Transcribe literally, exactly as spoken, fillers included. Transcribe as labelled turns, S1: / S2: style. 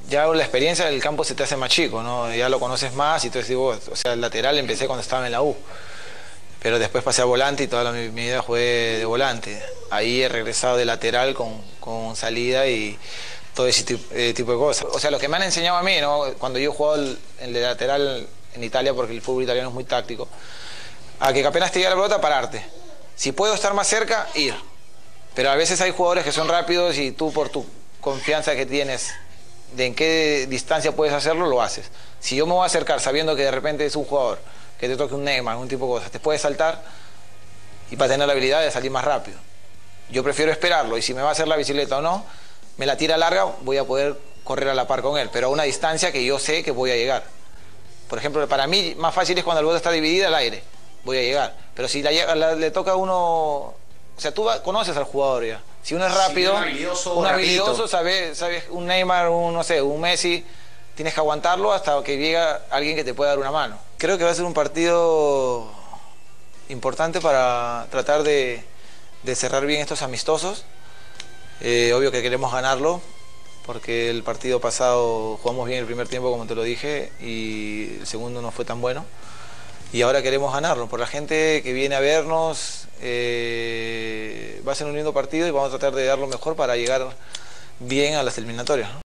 S1: ya la experiencia del campo se te hace más chico, ¿no? Ya lo conoces más y entonces digo, o sea, el lateral empecé cuando estaba en la U. Pero después pasé a volante y toda la, mi, mi vida jugué de volante. Ahí he regresado de lateral con, con salida y todo ese tipo, eh, tipo de cosas. O sea, lo que me han enseñado a mí, ¿no? Cuando yo he jugado el, el de lateral en Italia, porque el fútbol italiano es muy táctico, a que apenas te llega la pelota, pararte. Si puedo estar más cerca, ir. Pero a veces hay jugadores que son rápidos y tú por tu confianza que tienes de en qué distancia puedes hacerlo, lo haces. Si yo me voy a acercar sabiendo que de repente es un jugador que te toque un Neymar, un tipo de cosas, te puede saltar y para tener la habilidad de salir más rápido. Yo prefiero esperarlo y si me va a hacer la bicicleta o no, me la tira larga, voy a poder correr a la par con él, pero a una distancia que yo sé que voy a llegar. Por ejemplo, para mí más fácil es cuando la pelota está dividida al aire, voy a llegar. Pero si la, la, le toca a uno, o sea, tú va, conoces al jugador ya. Si uno es rápido,
S2: sí, un habilidoso,
S1: un habilidoso sabes, sabes, un Neymar, un, no sé, un Messi, tienes que aguantarlo hasta que llega alguien que te pueda dar una mano. Creo que va a ser un partido importante para tratar de, de cerrar bien estos amistosos. Eh, obvio que queremos ganarlo, porque el partido pasado jugamos bien el primer tiempo, como te lo dije, y el segundo no fue tan bueno. Y ahora queremos ganarlo. Por la gente que viene a vernos, eh, va a ser un lindo partido y vamos a tratar de dar lo mejor para llegar bien a las eliminatorias, ¿no?